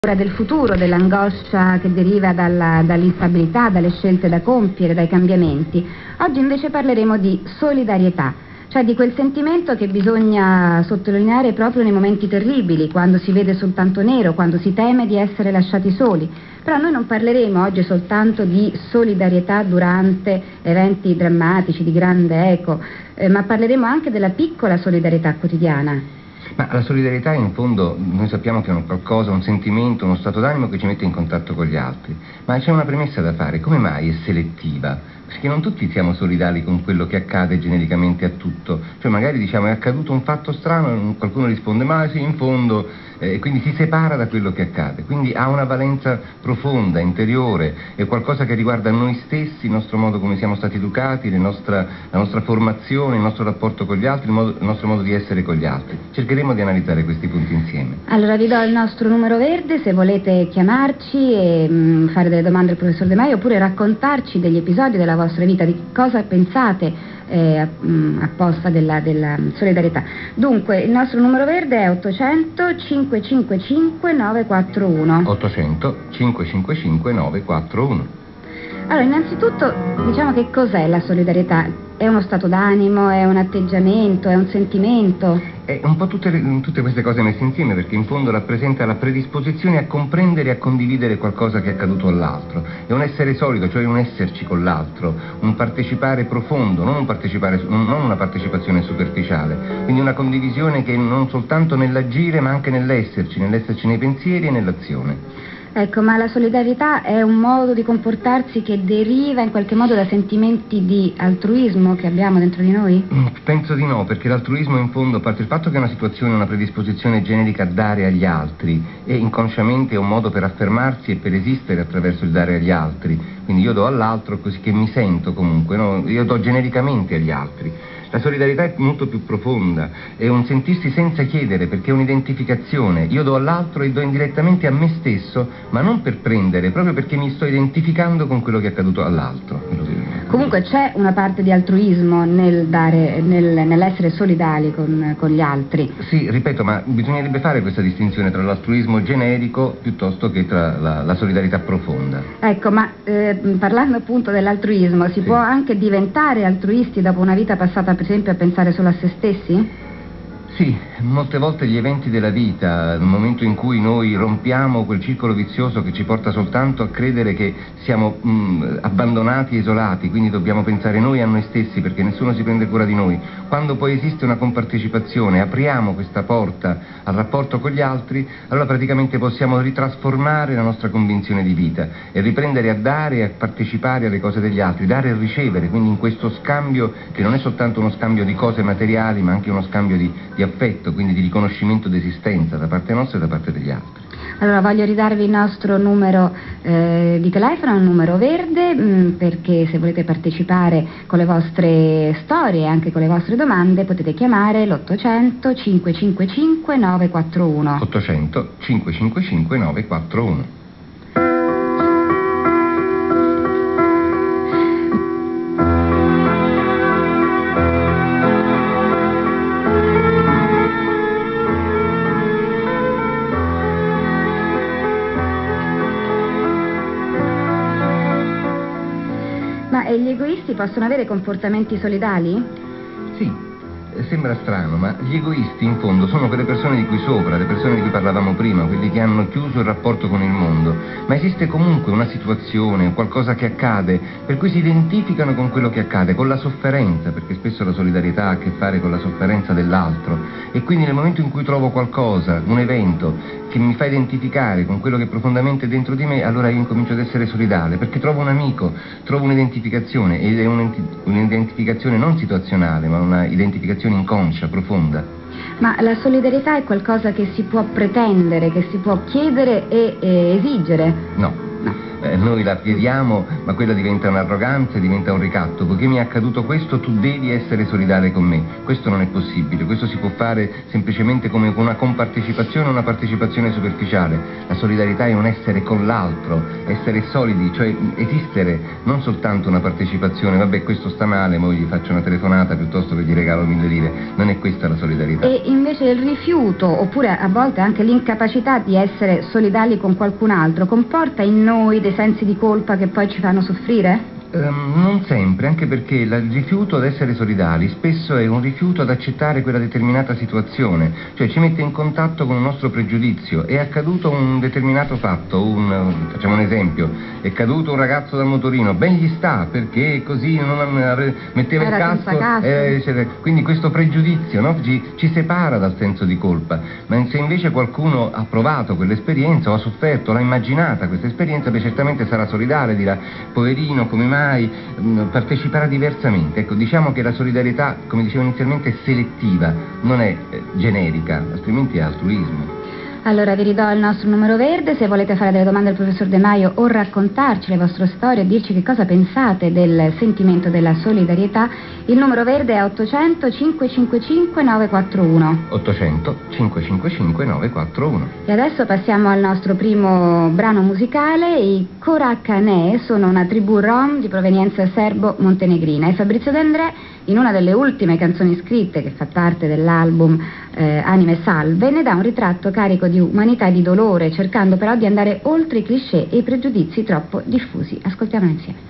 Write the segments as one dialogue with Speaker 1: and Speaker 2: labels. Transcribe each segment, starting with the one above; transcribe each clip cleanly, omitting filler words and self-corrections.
Speaker 1: del futuro, dell'angoscia che deriva dall'instabilità, dalle scelte da compiere, dai cambiamenti. Oggi invece parleremo di solidarietà, cioè di quel sentimento che bisogna sottolineare proprio nei momenti terribili, quando si vede soltanto nero, quando si teme di essere lasciati soli. Però noi non parleremo oggi soltanto di solidarietà durante eventi drammatici di grande eco, ma parleremo anche della piccola solidarietà quotidiana.
Speaker 2: Ma la solidarietà in fondo noi sappiamo che è un qualcosa, un sentimento, uno stato d'animo che ci mette in contatto con gli altri. Ma c'è una premessa da fare: come mai è selettiva? Perché non tutti siamo solidali con quello che accade genericamente a tutto. Cioè magari diciamo è accaduto un fatto strano e qualcuno risponde ma sì in fondo, e quindi si separa da quello che accade. Quindi ha una valenza profonda, interiore, è qualcosa che riguarda noi stessi, il nostro modo come siamo stati educati, la nostra formazione, il nostro rapporto con gli altri, il nostro modo di essere con gli altri. Cercheremo di analizzare questi punti insieme.
Speaker 1: Allora vi do il nostro numero verde se volete chiamarci e fare delle domande al professor De Maio, oppure raccontarci degli episodi della vostra vita, di cosa pensate apposta della solidarietà. Dunque il nostro numero verde è 800 555 941.
Speaker 2: 800 555 941.
Speaker 1: Allora, innanzitutto diciamo che cos'è la solidarietà? È uno stato d'animo, è un atteggiamento, è un sentimento?
Speaker 2: È un po' tutte queste cose messe insieme, perché in fondo rappresenta la predisposizione a comprendere e a condividere qualcosa che è accaduto all'altro. È un essere solido, cioè un esserci con l'altro, un partecipare profondo, non una partecipazione superficiale. Quindi una condivisione che non soltanto nell'agire ma anche nell'esserci nei pensieri e nell'azione.
Speaker 1: Ecco, ma la solidarietà è un modo di comportarsi che deriva in qualche modo da sentimenti di altruismo che abbiamo dentro di noi?
Speaker 2: Penso di no, perché l'altruismo in fondo, a parte il fatto che è una situazione, una predisposizione generica a dare agli altri, e inconsciamente è un modo per affermarsi e per esistere attraverso il dare agli altri. Quindi io do all'altro così che mi sento comunque, no? Io do genericamente agli altri. La solidarietà è molto più profonda, è un sentirsi senza chiedere, perché è un'identificazione. Io do all'altro e do indirettamente a me stesso, ma non per prendere, proprio perché mi sto identificando con quello che è accaduto all'altro.
Speaker 1: Comunque c'è una parte di altruismo nel dare, nell'essere solidali con gli altri.
Speaker 2: Sì, ripeto, ma bisognerebbe fare questa distinzione tra l'altruismo generico piuttosto che tra la solidarietà profonda.
Speaker 1: Ecco, ma parlando appunto dell'altruismo, si può anche diventare altruisti dopo una vita passata per esempio a pensare solo a se stessi?
Speaker 2: Sì, molte volte gli eventi della vita, nel momento in cui noi rompiamo quel circolo vizioso che ci porta soltanto a credere che siamo abbandonati e isolati, quindi dobbiamo pensare noi a noi stessi perché nessuno si prende cura di noi. Quando poi esiste una compartecipazione, apriamo questa porta al rapporto con gli altri, allora praticamente possiamo ritrasformare la nostra convinzione di vita e riprendere a dare e a partecipare alle cose degli altri, dare e ricevere, quindi in questo scambio che non è soltanto uno scambio di cose materiali ma anche uno scambio di affetto, quindi di riconoscimento d'esistenza da parte nostra e da parte degli altri.
Speaker 1: Allora voglio ridarvi il nostro numero di telefono, un numero verde, perché se volete partecipare con le vostre storie e anche con le vostre domande potete chiamare l'800 555 941.
Speaker 2: 800 555 941.
Speaker 1: Ma gli egoisti possono avere comportamenti solidali?
Speaker 2: Sì. Sembra strano, ma gli egoisti in fondo sono quelle persone di cui sopra, le persone di cui parlavamo prima, quelli che hanno chiuso il rapporto con il mondo. Ma esiste comunque una situazione, qualcosa che accade, per cui si identificano con quello che accade, con la sofferenza, perché spesso la solidarietà ha a che fare con la sofferenza dell'altro. E quindi nel momento in cui trovo qualcosa, un evento, che mi fa identificare con quello che è profondamente dentro di me, allora io incomincio ad essere solidale, perché trovo un amico, trovo un'identificazione, ed è un'identificazione non situazionale, ma una identificazione inconscia, profonda.
Speaker 1: Ma la solidarietà è qualcosa che si può pretendere, che si può chiedere e esigere?
Speaker 2: No. noi la chiediamo, ma quella diventa un'arroganza, diventa un ricatto. Poiché mi è accaduto questo, tu devi essere solidale con me. Questo non è possibile, questo si può fare semplicemente come una compartecipazione, una partecipazione superficiale. La solidarietà è un essere con l'altro, essere solidi, cioè esistere, non soltanto una partecipazione, vabbè questo sta male, mo gli faccio una telefonata piuttosto che gli regalo 1000 lire. Non è questa la solidarietà.
Speaker 1: E invece il rifiuto, oppure a volte anche l'incapacità di essere solidali con qualcun altro, comporta in noi dei sensi di colpa che poi ci fanno soffrire?
Speaker 2: Non sempre, anche perché il rifiuto ad essere solidali spesso è un rifiuto ad accettare quella determinata situazione, cioè ci mette in contatto con un nostro pregiudizio. È accaduto un determinato fatto, facciamo un esempio, è caduto un ragazzo dal motorino, ben gli sta perché così non metteva il casco, quindi questo pregiudizio, no? ci separa dal senso di colpa. Ma se invece qualcuno ha provato quell'esperienza o ha sofferto, l'ha immaginata questa esperienza, certamente sarà solidale, dirà poverino come mai, parteciperà diversamente. Ecco, diciamo che la solidarietà, come dicevo inizialmente, è selettiva, non è generica, altrimenti è altruismo.
Speaker 1: Allora vi ridò il nostro numero verde, se volete fare delle domande al professor De Maio o raccontarci le vostre storie e dirci che cosa pensate del sentimento della solidarietà, il numero verde è 800 555 941.
Speaker 2: 800 555 941.
Speaker 1: E adesso passiamo al nostro primo brano musicale. I Korakanee sono una tribù rom di provenienza serbo-montenegrina e Fabrizio De André, in una delle ultime canzoni scritte che fa parte dell'album Anime Salve, ne dà un ritratto carico di umanità e di dolore, cercando però di andare oltre i cliché e i pregiudizi troppo diffusi. Ascoltiamolo insieme.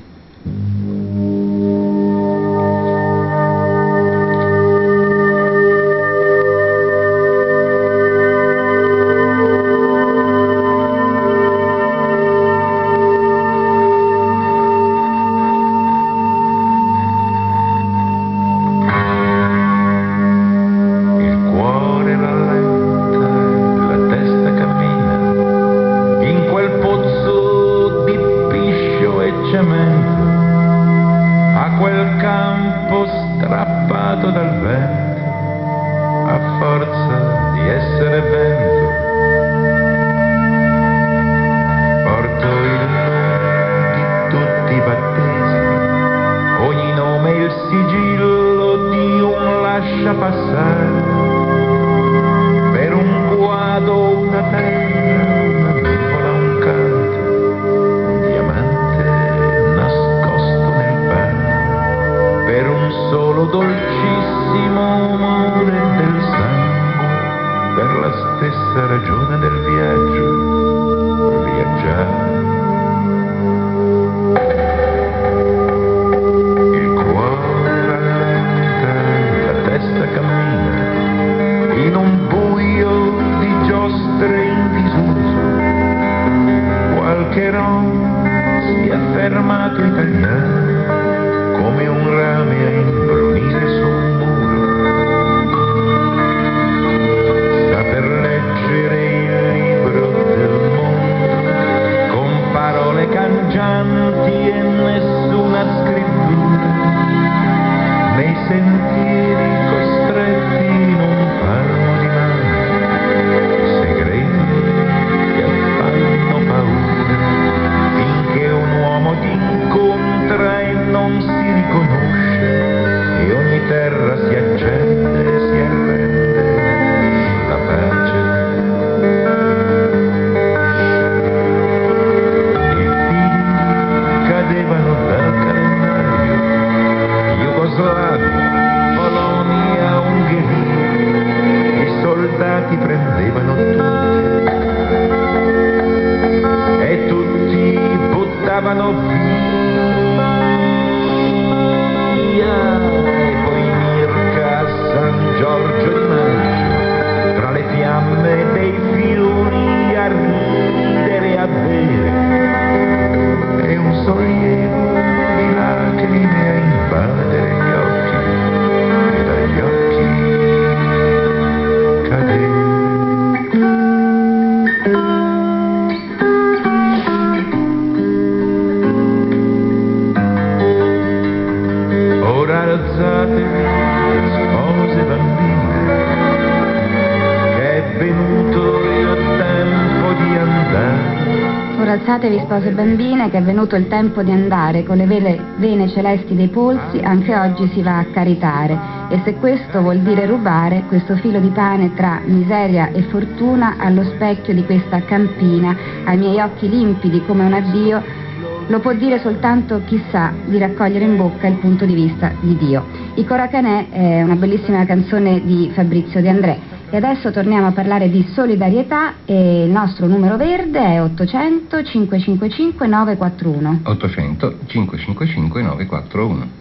Speaker 1: Corazzatevi spose bambine che è venuto il tempo di andare, con le vene celesti dei polsi anche oggi si va a caritare, e se questo vuol dire rubare questo filo di pane tra miseria e fortuna allo specchio di questa campina, ai miei occhi limpidi come un addio, lo può dire soltanto chi sa di raccogliere in bocca il punto di vista di Dio. I Coracanè è una bellissima canzone di Fabrizio De André. E adesso torniamo a parlare di solidarietà e il nostro numero verde è 800 555 941.
Speaker 2: 800 555 941.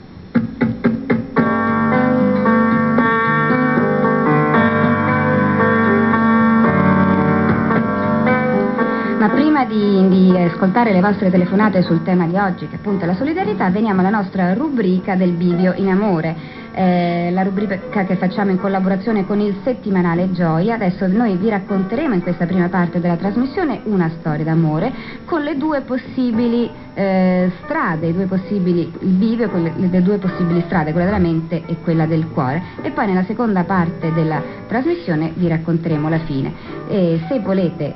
Speaker 1: Ma prima di ascoltare le vostre telefonate sul tema di oggi, che appunto è la solidarietà, veniamo alla nostra rubrica del bivio in amore. La rubrica che facciamo in collaborazione con il settimanale Gioia. Adesso noi vi racconteremo in questa prima parte della trasmissione una storia d'amore con le due possibili strade, il bivio, le due possibili strade, quella della mente e quella del cuore, e poi nella seconda parte della trasmissione vi racconteremo la fine. E se volete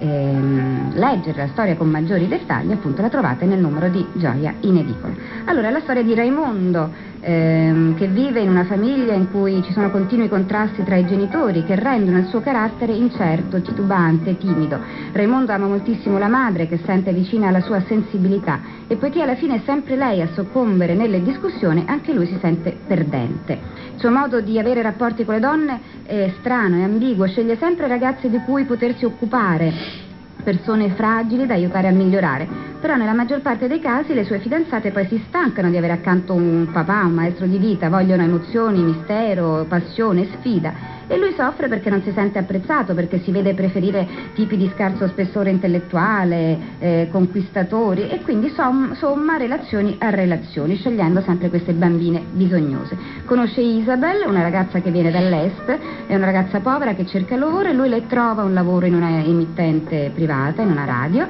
Speaker 1: leggere la storia con maggiori dettagli, appunto la trovate nel numero di Gioia in edicola. Allora, la storia di Raimondo, che vive in una famiglia in cui ci sono continui contrasti tra i genitori che rendono il suo carattere incerto, titubante, timido. Raimondo ama moltissimo la madre, che sente vicina alla sua sensibilità, e poiché alla fine è sempre lei a soccombere nelle discussioni, anche lui si sente perdente. Il suo modo di avere rapporti con le donne è strano, è ambiguo, sceglie sempre ragazze di cui potersi occupare, persone fragili da aiutare a migliorare, però nella maggior parte dei casi le sue fidanzate poi si stancano di avere accanto un papà, un maestro di vita, vogliono emozioni, mistero, passione, sfida, e lui soffre perché non si sente apprezzato, perché si vede preferire tipi di scarso spessore intellettuale, conquistatori, e quindi somma relazioni a relazioni, scegliendo sempre queste bambine bisognose. Conosce Isabel, una ragazza che viene dall'est, è una ragazza povera che cerca lavoro, e lui le trova un lavoro in una emittente privata, in una radio,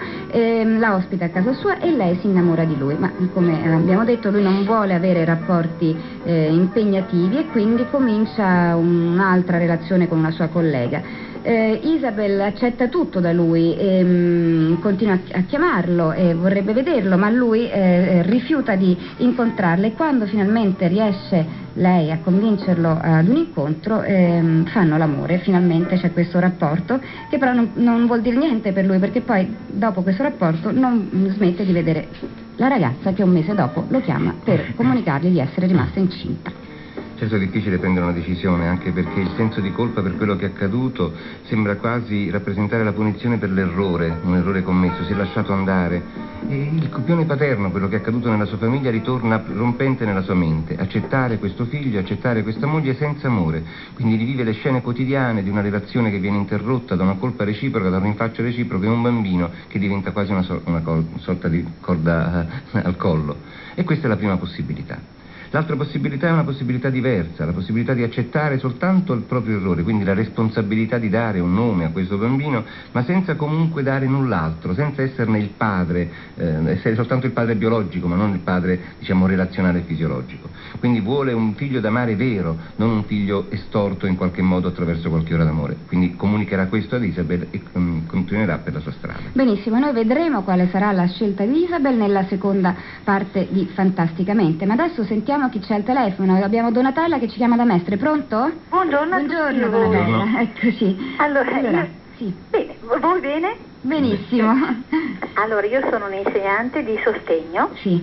Speaker 1: la ospita a casa sua e lei si innamora di lui, ma come abbiamo detto lui non vuole avere rapporti impegnativi, e quindi comincia un'altra relazione con una sua collega. Isabel accetta tutto da lui, continua a chiamarlo e vorrebbe vederlo, ma lui rifiuta di incontrarla, e quando finalmente riesce lei a convincerlo ad un incontro, fanno l'amore. Finalmente c'è questo rapporto che però non vuol dire niente per lui, perché poi dopo questo rapporto non smette di vedere la ragazza che un mese dopo lo chiama per comunicargli di essere rimasta incinta.
Speaker 2: Certo è difficile prendere una decisione, anche perché il senso di colpa per quello che è accaduto sembra quasi rappresentare la punizione per l'errore, un errore commesso, si è lasciato andare, e il copione paterno, quello che è accaduto nella sua famiglia, ritorna rompente nella sua mente. Accettare questo figlio, accettare questa moglie senza amore, quindi rivive le scene quotidiane di una relazione che viene interrotta da una colpa reciproca, da un rinfaccio reciproco, e un bambino che diventa quasi una sorta di corda al collo. E questa è la prima possibilità. L'altra possibilità è una possibilità diversa, la possibilità di accettare soltanto il proprio errore, quindi la responsabilità di dare un nome a questo bambino, ma senza comunque dare null'altro, senza esserne il padre, essere soltanto il padre biologico, ma non il padre, diciamo, relazionale e fisiologico. Quindi vuole un figlio d'amare vero, non un figlio estorto in qualche modo attraverso qualche ora d'amore. Quindi comunicherà questo ad Isabel e continuerà per la sua strada.
Speaker 1: Benissimo, noi vedremo quale sarà la scelta di Isabel nella seconda parte di Fantasticamente, ma adesso sentiamo chi c'è al telefono. Abbiamo Donatella che ci chiama da Mestre. Pronto?
Speaker 3: Buongiorno.
Speaker 1: Buongiorno Donatella, eccoci.
Speaker 3: Allora
Speaker 1: sì.
Speaker 3: Bene, voi bene?
Speaker 1: Benissimo.
Speaker 3: Allora, io sono un'insegnante di sostegno,
Speaker 1: sì.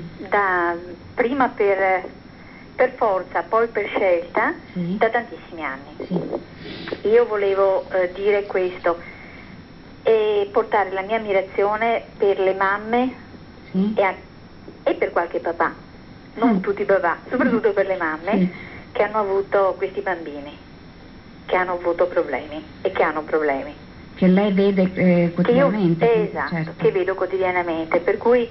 Speaker 3: Prima per forza, poi per scelta,
Speaker 1: sì.
Speaker 3: Da tantissimi anni.
Speaker 1: Sì.
Speaker 3: Io volevo dire questo e portare la mia ammirazione per le mamme,
Speaker 1: sì.
Speaker 3: e per qualche papà. Non tutti i papà, soprattutto per le mamme, sì. Che hanno avuto questi bambini, che hanno avuto problemi e che hanno problemi.
Speaker 1: Che lei vede quotidianamente.
Speaker 3: Esatto,
Speaker 1: certo.
Speaker 3: Che vedo quotidianamente, per cui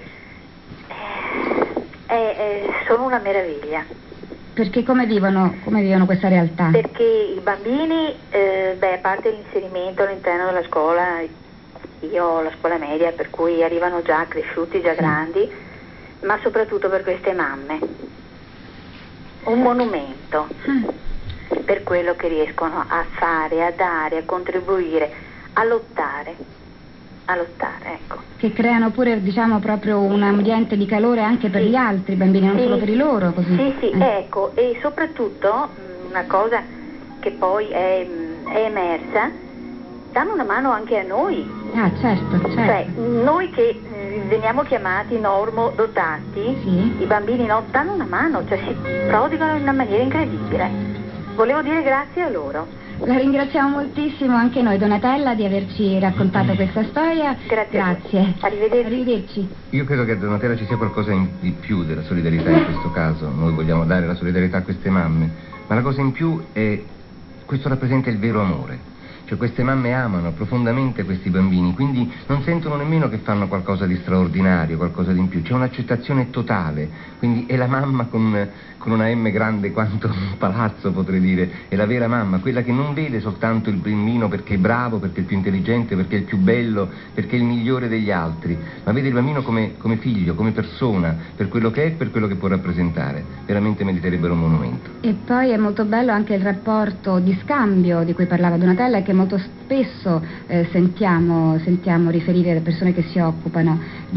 Speaker 3: sono una meraviglia.
Speaker 1: Perché come vivono questa realtà?
Speaker 3: Perché i bambini, a parte l'inserimento all'interno della scuola, io ho la scuola media, per cui arrivano già cresciuti, già sì. Grandi, ma soprattutto per queste mamme, un monumento per quello che riescono a fare, a dare, a contribuire, a lottare a lottare, ecco.
Speaker 1: Che creano pure, diciamo, proprio un ambiente di calore anche per gli altri bambini, non solo per i loro, così.
Speaker 3: Sì, ecco, e soprattutto una cosa che poi è emersa, danno una mano anche a noi.
Speaker 1: Ah, certo.
Speaker 3: Cioè, noi che veniamo chiamati normodotati,
Speaker 1: sì,
Speaker 3: i bambini no, danno una mano, cioè si prodigano in una maniera incredibile. Volevo dire grazie a loro.
Speaker 1: La ringraziamo moltissimo anche noi, Donatella, di averci raccontato questa storia.
Speaker 3: Grazie.
Speaker 1: Arrivederci.
Speaker 2: Io credo che a Donatella ci sia qualcosa di più della solidarietà in questo caso. Noi vogliamo dare la solidarietà a queste mamme, ma la cosa in più è questo rappresenta il vero amore. Cioè queste mamme amano profondamente questi bambini, quindi non sentono nemmeno che fanno qualcosa di straordinario, qualcosa di in più. C'è un'accettazione totale, quindi è la mamma con una M grande quanto un palazzo, potrei dire. È la vera mamma, quella che non vede soltanto il bambino perché è bravo, perché è il più intelligente, perché è il più bello, perché è il migliore degli altri, ma vede il bambino come figlio, come persona, per quello che è e per quello che può rappresentare. Veramente meriterebbero un monumento.
Speaker 1: E poi è molto bello anche il rapporto di scambio di cui parlava Donatella e che molto spesso sentiamo riferire le persone che si occupano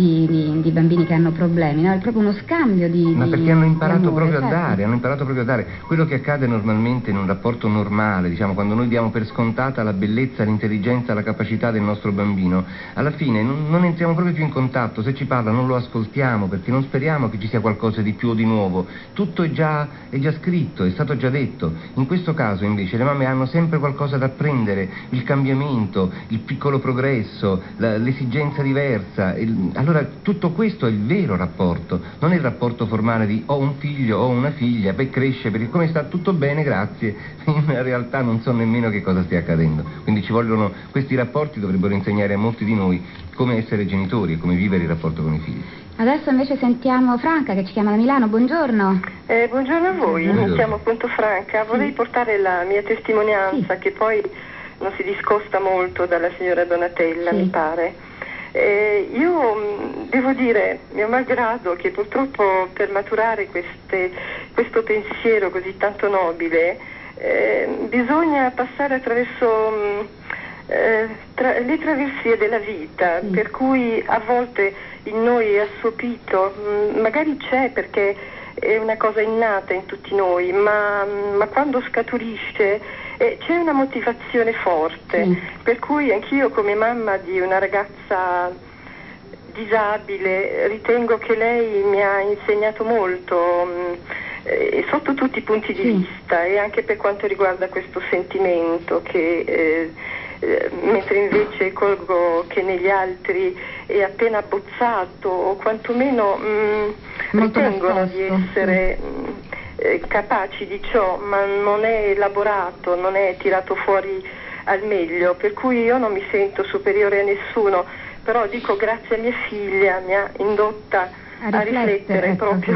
Speaker 1: di bambini che hanno problemi, no? È proprio uno scambio
Speaker 2: ma perché hanno imparato
Speaker 1: amore,
Speaker 2: proprio
Speaker 1: certo.
Speaker 2: hanno imparato proprio a dare quello che accade normalmente in un rapporto normale, diciamo, quando noi diamo per scontata la bellezza, l'intelligenza, la capacità del nostro bambino. Alla fine non entriamo proprio più in contatto, se ci parla non lo ascoltiamo perché non speriamo che ci sia qualcosa di più o di nuovo. Tutto è già scritto, è stato già detto. In questo caso invece le mamme hanno sempre qualcosa da apprendere, il cambiamento, il piccolo progresso, l'esigenza diversa. Allora tutto questo è il vero rapporto, non è il rapporto formale di ho un figlio, ho una figlia, poi cresce, perché come sta tutto bene, grazie. In realtà non so nemmeno che cosa stia accadendo. Quindi questi rapporti dovrebbero insegnare a molti di noi come essere genitori e come vivere il rapporto con i figli.
Speaker 1: Adesso invece sentiamo Franca che ci chiama da Milano. Buongiorno.
Speaker 4: Buongiorno a voi,
Speaker 2: Buongiorno.
Speaker 4: Mi chiamo appunto Franca. Vorrei portare la mia testimonianza, che poi non si discosta molto dalla signora Donatella, mi pare. Io devo dire, mio malgrado, che purtroppo per maturare questo pensiero così tanto nobile bisogna passare attraverso le traversie della vita, per cui a volte in noi è assopito, magari c'è perché è una cosa innata in tutti noi, ma quando scaturisce c'è una motivazione forte, per cui anch'io come mamma di una ragazza disabile ritengo che lei mi ha insegnato molto sotto tutti i punti di vista, e anche per quanto riguarda questo sentimento che mentre invece colgo che negli altri è appena abbozzato o quantomeno ritengono di essere capaci di ciò, ma non è elaborato, non è tirato fuori al meglio, per cui io non mi sento superiore a nessuno, però dico grazie a mia figlia mi ha indotta a riflettere
Speaker 1: ecco,
Speaker 4: proprio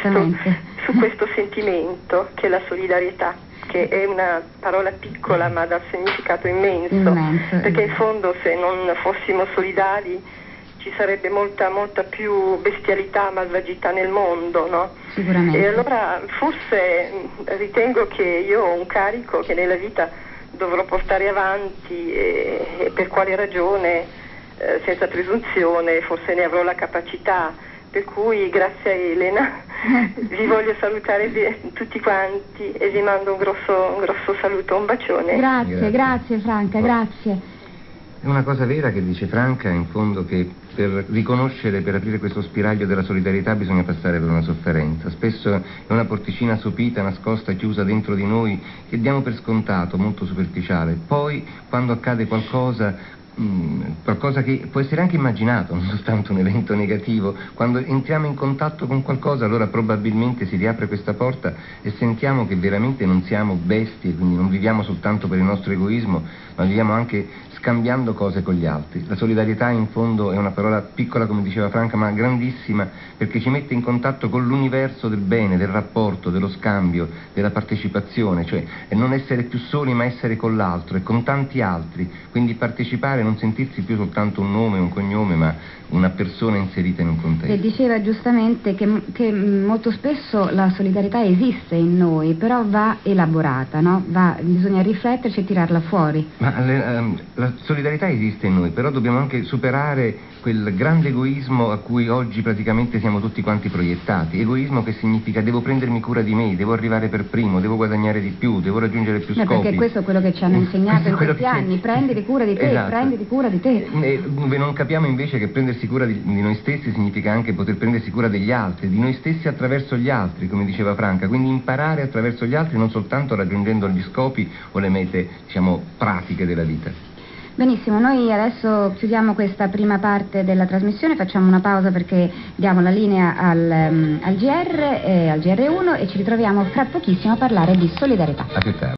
Speaker 4: su questo sentimento che è la solidarietà, che è una parola piccola ma dà significato immenso, perché in fondo se non fossimo solidali ci sarebbe molta più bestialità, malvagità nel mondo, no?
Speaker 1: Sicuramente.
Speaker 4: E allora forse ritengo che io ho un carico che nella vita dovrò portare avanti e per quale ragione, senza presunzione, forse ne avrò la capacità. Per cui grazie a Elena vi voglio salutare tutti quanti e vi mando un grosso saluto, un bacione.
Speaker 1: Grazie Franca, grazie.
Speaker 2: È una cosa vera che dice Franca, in fondo, che per riconoscere, per aprire questo spiraglio della solidarietà bisogna passare per una sofferenza. Spesso è una porticina assopita, nascosta, chiusa dentro di noi, che diamo per scontato, molto superficiale. Poi, quando accade qualcosa che può essere anche immaginato, non soltanto un evento negativo, quando entriamo in contatto con qualcosa, allora probabilmente si riapre questa porta e sentiamo che veramente non siamo bestie, quindi non viviamo soltanto per il nostro egoismo, ma viviamo anche scambiando cose con gli altri. La solidarietà in fondo è una parola piccola, come diceva Franca, ma grandissima, perché ci mette in contatto con l'universo del bene, del rapporto, dello scambio, della partecipazione, cioè non essere più soli ma essere con l'altro e con tanti altri, quindi partecipare, non sentirsi più soltanto un nome, un cognome, ma una persona inserita in un contesto.
Speaker 1: E diceva giustamente che molto spesso la solidarietà esiste in noi, però va elaborata, no? Bisogna rifletterci e tirarla fuori.
Speaker 2: Ma la solidarietà esiste in noi, però dobbiamo anche superare quel grande egoismo a cui oggi praticamente siamo tutti quanti proiettati. Egoismo che significa devo prendermi cura di me, devo arrivare per primo, devo guadagnare di più, devo raggiungere più scopi.
Speaker 1: Perché questo è quello che ci hanno insegnato in questi anni, prenditi cura di te,
Speaker 2: esatto.
Speaker 1: Prenditi cura di te.
Speaker 2: Non capiamo invece che prendersi cura di noi stessi significa anche poter prendersi cura degli altri, di noi stessi attraverso gli altri, come diceva Franca, quindi imparare attraverso gli altri, non soltanto raggiungendo gli scopi o le mete, diciamo, pratiche della vita.
Speaker 1: Benissimo, noi adesso chiudiamo questa prima parte della trasmissione, facciamo una pausa perché diamo la linea al GR1 e ci ritroviamo fra pochissimo a parlare di solidarietà.
Speaker 2: A più tardi.